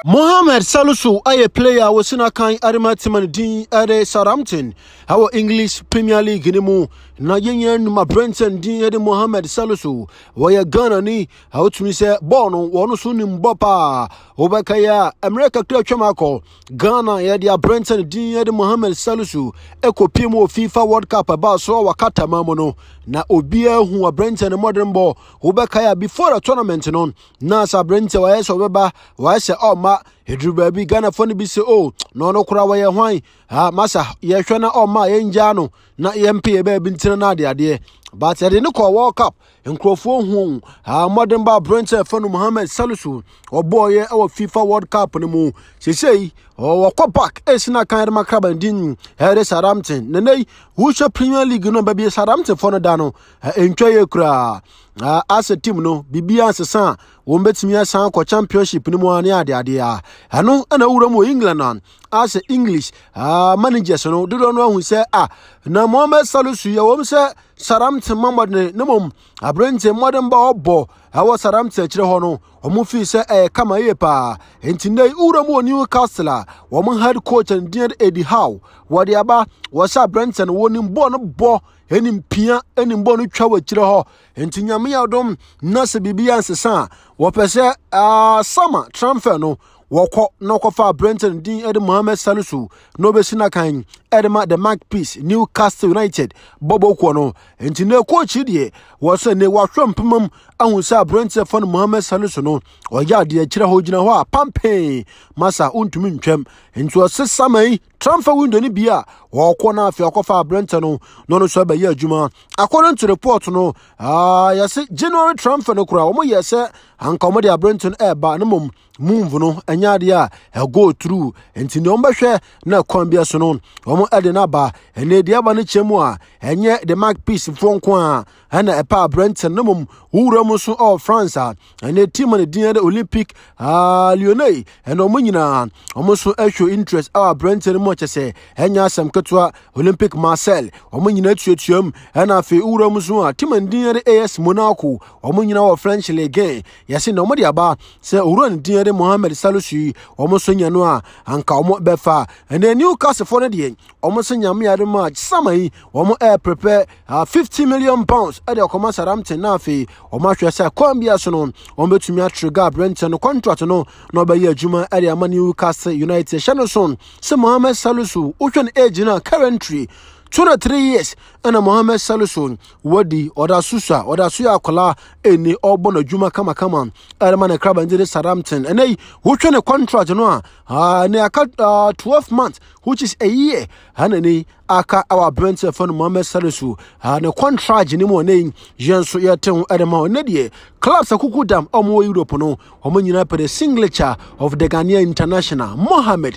Mohammed Salisu a player was in a kind Arimatimani Dean at Southampton. Our English Premier League in the moon. Na yenyen ma Brenton Dean at Mohammed Salisu. Waya Ghana ni how to me say Bono wonu sunim bopa. Obakaya America clear chamako. Ghana ya dia Brenton Dean at Mohammed Salisu. Eko pimo FIFA World Cup about so wakata mamono. Na obia hu a Brenton modern ball. Obakaya before the tournament non. Nasa Brenton wa yeso beba wa yese Hedru baby Ghana phone bi se no kura wa ye hwan masa ye hwe na ma ye nja no na ye mpe be bi ntina na ade but ye ne ko World Cup nkrofo hu modern ba Brenton phone Mohammed Salisu oboye e FIFA World Cup ne mu sesei wakɔ back esina kan ma krabandin here Southampton nenei wucha Premier League no ba bi Southampton phone da no entwa ye kura as a team no bibia asesa wo betimi asan ko championship ni mu ani ade ano ana wura mo England as English managers no do no hu say na Mohammed Salisu ya wo say Southampton mamad ne mom Brenton modern ba obo awo Southampton kire ho no omo fi say kama ye pa entinde wura mo Newcastle wo mo head coach and Eddie Howe wo de aba wo sa Brenton wo ni bo enim pia enim bo no twa wa kire ho entinyame ya dom na se bibia nsesa wo pese summer transfer no woko no kofa Brenton Dean Ed Mohammed Salisu no be sina kan Edema the Magpies Newcastle United bobo ko no enti ne coach die wo se ne wa hwempemam ahunsa Brenton fon Mohammed Salisu no o ya de kire ho gina ho pampe masa untumi ntwem enti o se samai transfer window ni bia woko na afi akofa Brenton no so be ya adwuma according to report no yes January transfer no kura wo yes anka mo de Brenton ba no mum move no anya de a go through enti ne ombehwe na kwambia so no omo ade na ba ene de aba no chemu a enye the Magpies fonko a ana epa Brenton no mum wura mu so of France a ene team ne din de Olympic Lyonnais ene omo nyina omo so show interest our Brenton mo chese enya asem ketua Olympic Marseille omo nyina tuatuam ana afi wura mu so a team din de AS Monaco omo nyina wo French Ligue yase no mo de aba se wura din de Mohammed Salisu omo so nya no a anka omo befa ene Newcastle for de omo so nya me ade match samai omo prepare £50 million ade okoma Southampton na afi omo ahwe se kwambia so no omo betumi atrigger Brenton contract no no be ya adwuma ade ama Newcastle United Shannon se Mohammed Salisu uhwe age na currently 23 years and Mohammed Salisu wadi odasuya akola eni obo na juma kama erman kraba ndire Southampton and who ne contract no ne aka 12 months which is a year and aka our Brenton for Mohammed Salisu ne contract ni mo ne jenso yeten edema ne de clubs akuku dam omo Europe no omo nyina per signature of the Ghanaian international Mohammed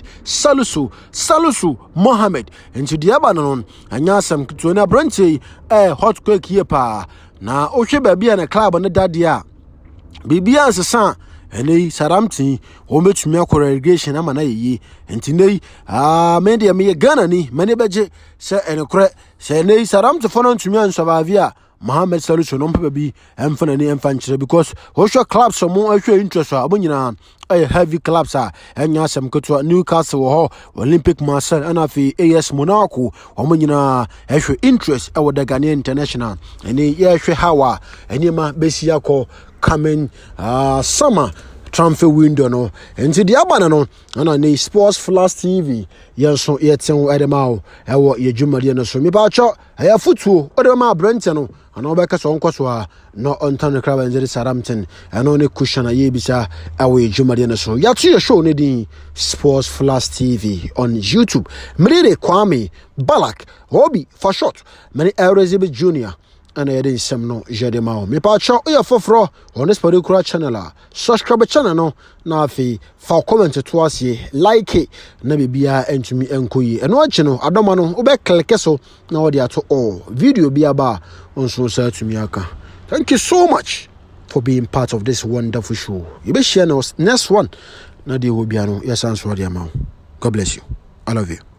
Salisu Mohammed into the abanon anya sam to na Brenton hot quick here pa na ohwe ba bia na club ne dadia bibia nsesa ene Southampton o metumi akora irrigation ama na yi entine me de me Ghana ni me ne beje se ene kore se ne Southampton fo no ntumi ansovavia Mohammed Salisu no mpa bi emfana ni emfa nkyere because hosho clubs mo ahwe interest abonyina heavy clubs enya asem keto Newcastle ho Olympic Marseille and fi AS Monaco omonyina ahwe interest e the Ghanaian international eni ye ahwe hawa enima besia ko coming summer transfer window no enti di abana no ana ne Sports Flash TV yenso yeten edema ewo ye dwumade no so mi ba cho aya futuo odema Brenton no ana obeka so nkoso a no ontan kraba nzeri Southampton ana ne kushana ye bisa ewo ye dwumade no so yatu ye show ne din Sports Flash TV on YouTube Mrire Kwame Balak Obi for short many Elizabeth Junior and I didn't some no Jedemao. Me pacho ya fofro on this particular channel. Subscribe channel no na fi fa comment to us ye like it na bibia entumi enkoyi. And watch no adoma no obe click so na odi ato all video bi aba on so say to me aka. Thank you so much for being part of this wonderful show. You be share next one na dey obiano yes answer the amount. God bless you. I love you.